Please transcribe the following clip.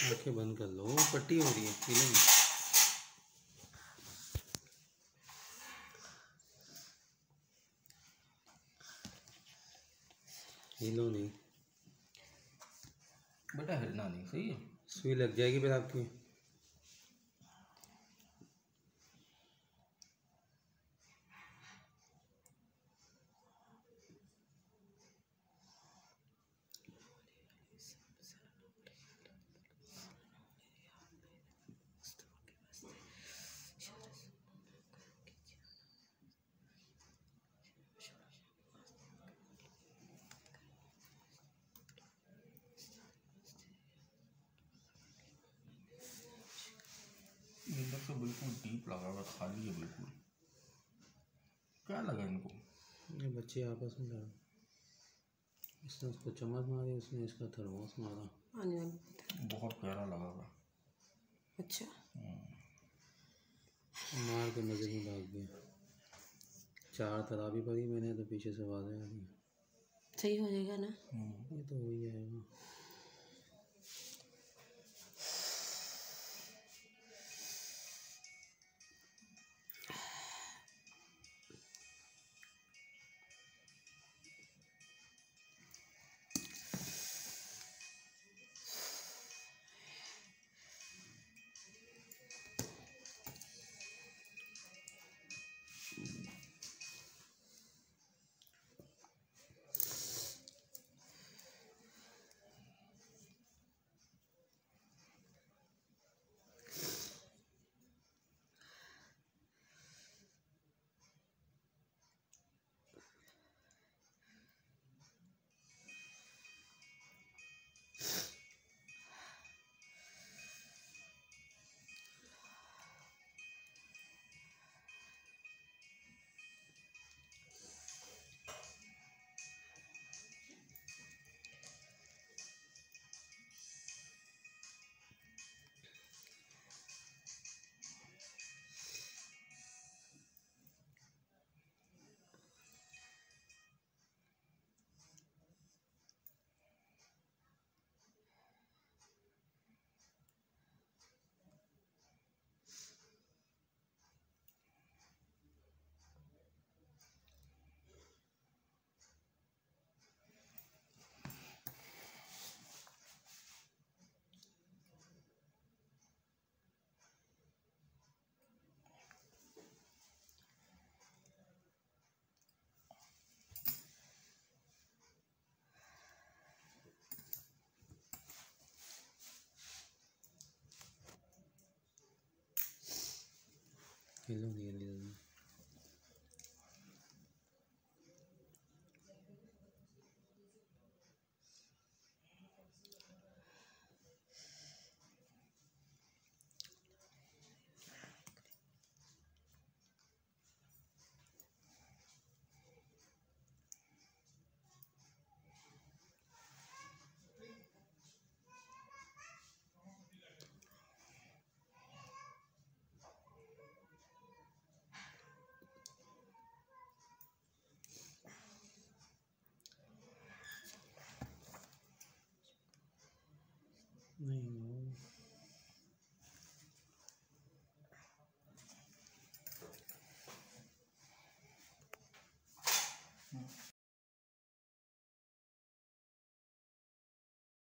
आंखें बंद कर लो, पट्टी हो रही है, फीलिंग। हिलो नहीं बेटा, हिलना नहीं, सही है। सुई लग जाएगी फिर आपकी। अंदर से बिल्कुल डीप लगा हुआ, खाली है बिल्कुल। क्या लगा इनको? ये बच्चे आपस में लड़ा, इसने उसको चम्मच मारी, उसने इसका थर्मोस मारा। बहुत प्यारा लगा हुआ। अच्छा, मार के मजे में भाग गया। 4 तराबी पड़ी मैंने तो पीछे से आवाज़ें आ रही। सही हो जाएगा ना? ये तो हो ही जाएगा। हिलो नहीं, हिलो नहीं।